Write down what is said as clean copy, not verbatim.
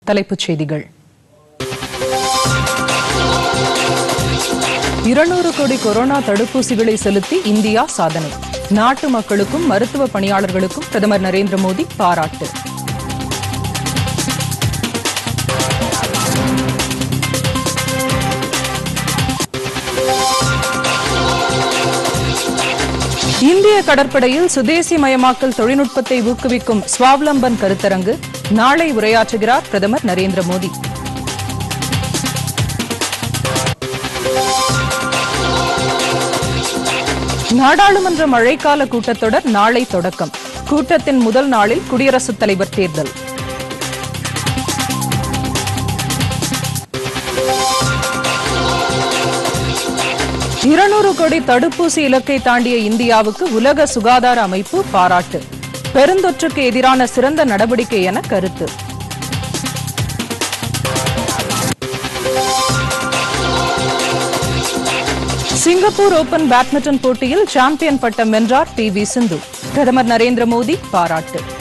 தலைப்புச் செய்திகள். 200 கோடி கொரோனா தடுப்பூசிகளை செலுத்தி இந்தியா சாதனை. நாட்டு மக்களுக்கும் மருத்துவ பணியாளர்களுக்கும் பிரதமர் நரேந்திர மோடி பாராட்டு. இந்திய கடற்படையில் சுதேசிமயமாக்கல் தொழில்நுட்பத்தை ஊக்குவிக்கும் ஸ்வாவலம்பன் கருத்தரங்கு நாளை உரையாற்றுகிறார் பிரதமர் நரேந்திர மோடி. நாடாளுமன்ற மழைக்கால கூட்டத்தொடர் நாளை தொடக்கம். கூட்டத்தின் முதல் நாளில் குடியரசுத் தலைவர் தேர்தல். $200 கோடி தடுப்பூசி இலக்கை தாண்டிய இந்தியாவுக்கு உலக சுகாதார அமைப்பு பாராட்டு. பெருந்தொற்றுக்கு எதிரான சிறந்த நடவடிக்கை என கருத்து. சிங்கப்பூர் ஓபன் பேட்மிண்டன் போட்டியில் சாம்பியன் பட்டம் வென்றார் PV சிந்து. பிரதமர் நரேந்திர மோடி பாராட்டு.